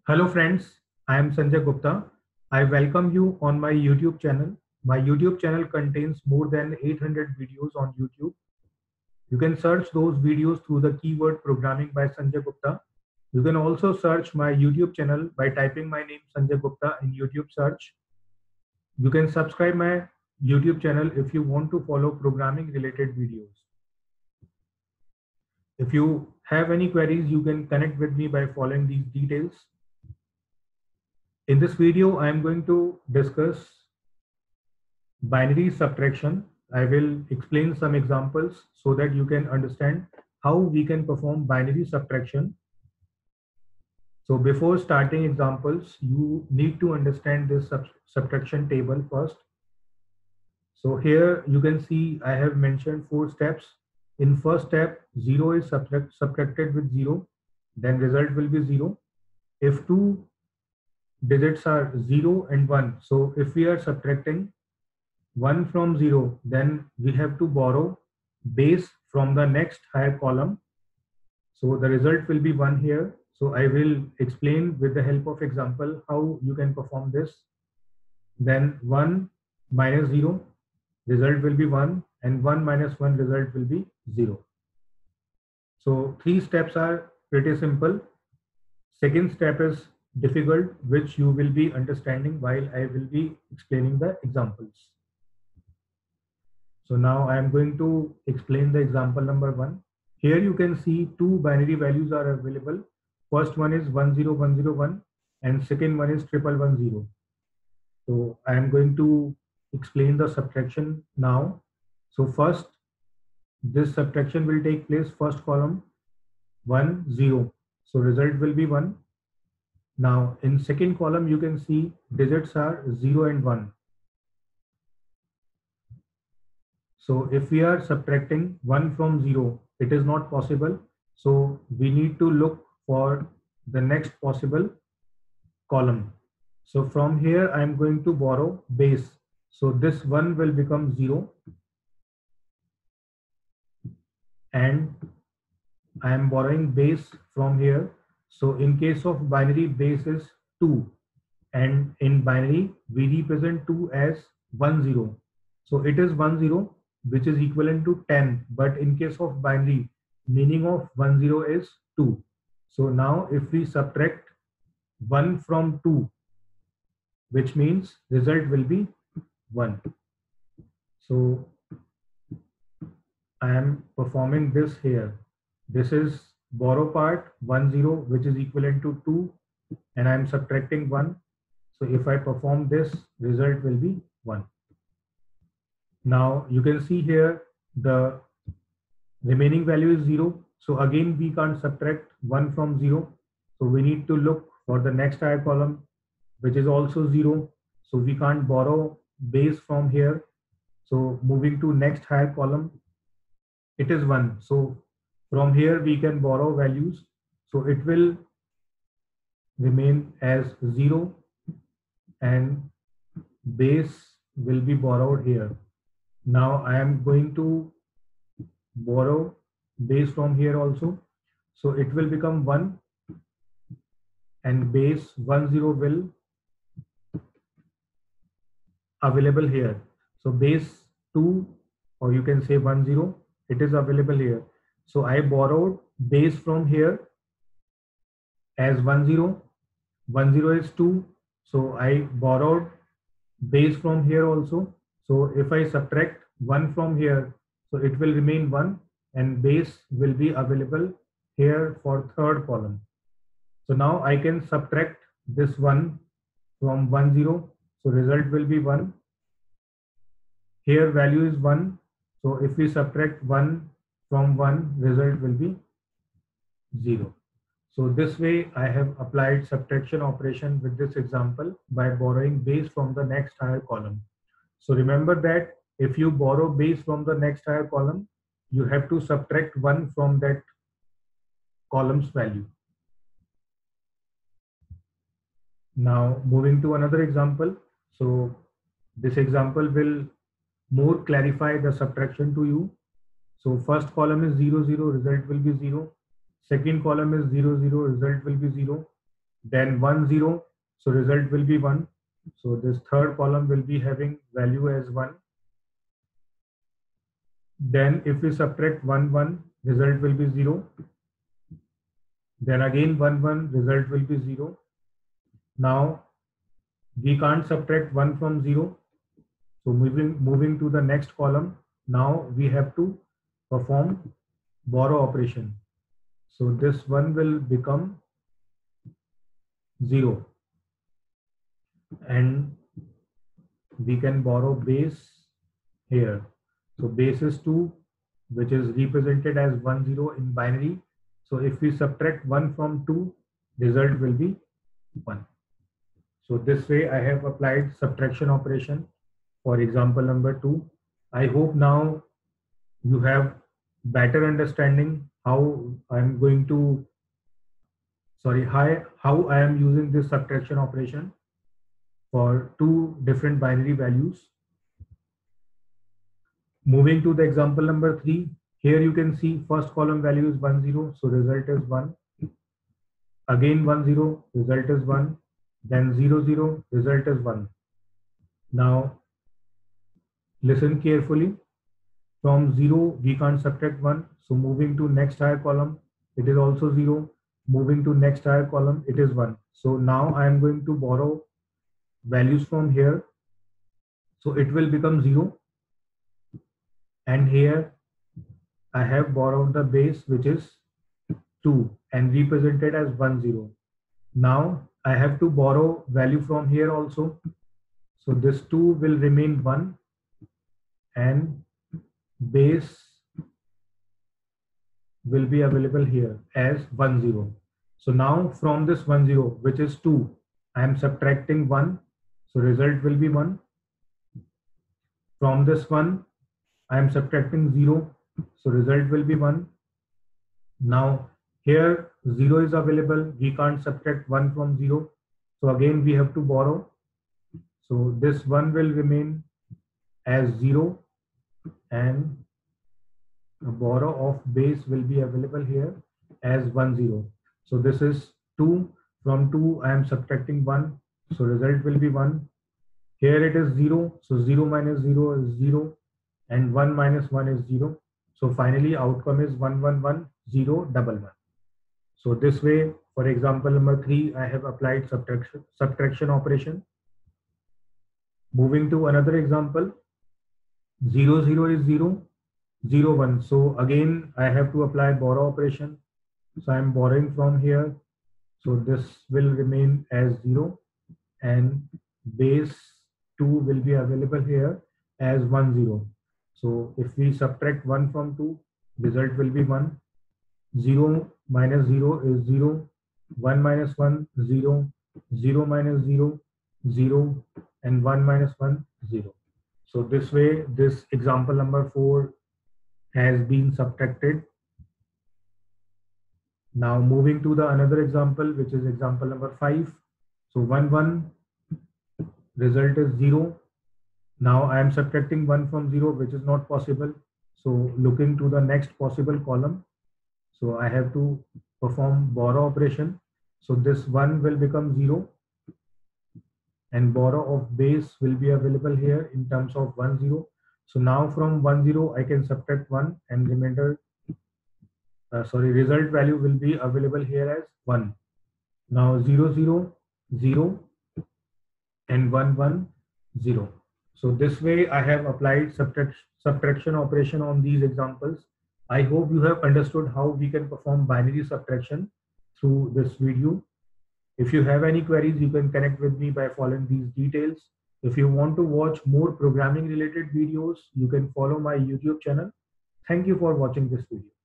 Hello friends, I am Sanjay Gupta. I welcome you on my YouTube channel. My YouTube channel contains more than 800 videos on YouTube. You can search those videos through the keyword programming by Sanjay Gupta. You can also search my YouTube channel by typing my name Sanjay Gupta in YouTube search. You can subscribe my YouTube channel if you want to follow programming related videos. If you have any queries, you can connect with me by following these details. In this video, I am going to discuss binary subtraction. I will explain some examples so that you can understand how we can perform binary subtraction. So before starting examples, you need to understand this subtraction table first. So here you can see I have mentioned 4 steps. In first step, 0 is subtracted with 0, then result will be 0. If two digits are 0 and 1, so if we are subtracting 1 from 0, then we have to borrow base from the next higher column. So the result will be 1 here. So I will explain with the help of example how you can perform this. Then 1 minus 0, result will be 1, and 1 minus 1, result will be 0. So 3 steps are pretty simple. Second step is difficult, which you will be understanding while I will be explaining the examples. So now I am going to explain the example number 1. Here you can see two binary values are available. First one is 10101 and second one is 1110. So I am going to explain the subtraction now. So first, this subtraction will take place first column 1 0. So result will be 1. Now in second column you can see digits are 0 and 1. So if we are subtracting 1 from 0, it is not possible. So we need to look for the next possible column. So from here I am going to borrow base. So this 1 will become 0 and I am borrowing base from here. So in case of binary, base is 2, and in binary we represent 2 as 1 0. So it is 1 0 which is equivalent to 10, but in case of binary, meaning of 1 0 is 2. So now if we subtract 1 from 2, which means result will be 1. So I am performing this here. This is borrow part 1 0 which is equivalent to 2, and I am subtracting 1. So if I perform this, result will be 1. Now you can see here the remaining value is 0. So again we can't subtract 1 from 0. So we need to look for the next higher column which is also 0. So we can't borrow base from here. So moving to next higher column, it is 1. So from here we can borrow values. So it will remain as 0 and base will be borrowed here. Now I am going to borrow base from here also. So it will become 1 and base 1 0 will available here. So base 2, or you can say 1 0, it is available here. So I borrowed base from here as 1 0. 1 0 is 2. So I borrowed base from here also. So if I subtract 1 from here, so it will remain 1 and base will be available here for third column. So now I can subtract this 1 from 1 0. So result will be 1. Here value is 1. So if we subtract 1 from 1, result will be 0. So this way I have applied subtraction operation with this example by borrowing base from the next higher column. So remember that if you borrow base from the next higher column, you have to subtract 1 from that column's value. Now moving to another example. So this example will more clarify the subtraction to you. So first column is 0 0, result will be 0. Second column is 0 0, result will be 0. then 1 0, so result will be 1. So this third column will be having value as 1. Then if we subtract 1 1, result will be 0. Then again 1 1, result will be 0. Now we can't subtract 1 from 0. So moving to the next column, now we have to perform borrow operation. So this one will become 0, and we can borrow base here. So base is 2, which is represented as 1 0 in binary. So if we subtract 1 from 2, result will be 1. So this way I have applied subtraction operation for example number 2. I hope now you have better understanding how I'm going to, how I am using this subtraction operation for two different binary values. Moving to the example number 3, here you can see first column value is 1 0, so result is 1. Again 1 0, result is 1. Then 0 0, result is 1. Now listen carefully. From 0 we can't subtract 1, so moving to next higher column, it is also 0. Moving to next higher column, it is 1. So now I am going to borrow values from here, so it will become 0. And here I have borrowed the base, which is 2 and represented as 1 0. Now I have to borrow value from here also. So this 2 will remain 1 and base will be available here as 1 0. So now from this 1 0, which is 2, I am subtracting 1. So result will be 1. From this 1, I am subtracting 0. So result will be 1. Now here 0 is available. We can't subtract 1 from 0. So again we have to borrow. So this 1 will remain as 0 and a borrow of base will be available here as 1 0. So this is 2. From 2 I am subtracting 1. So result will be 1. Here it is 0. So 0 minus 0 is 0 and 1 minus 1 is 0. So finally outcome is 1 1 1 0 1 1. So this way, for example number 3, I have applied subtraction operation. Moving to another example, 0 0 is 0, 0 1. So again I have to apply borrow operation. So I am borrowing from here. So this will remain as 0 and base 2 will be available here as 1 0. So if we subtract 1 from 2, result will be 1. 0 minus 0 is 0. 1 minus 1 0. 0 minus 0 0 and 1 minus 1 0. So this way this example number 4 has been subtracted. Now moving to the another example, which is example number 5. So 1 1, result is 0. Now I am subtracting 1 from 0, which is not possible. So looking to the next possible column, so I have to perform borrow operation. So this 1 will become 0 and borrow of base will be available here in terms of 1 0. So now from 1 0 I can subtract 1 and remainder result value will be available here as 1. Now 0 0 0 and 1 1 0. So this way I have applied subtraction operation on these examples. I hope you have understood how we can perform binary subtraction through this video. If you have any queries, you can connect with me by following these details. If you want to watch more programming related videos, you can follow my YouTube channel. Thank you for watching this video.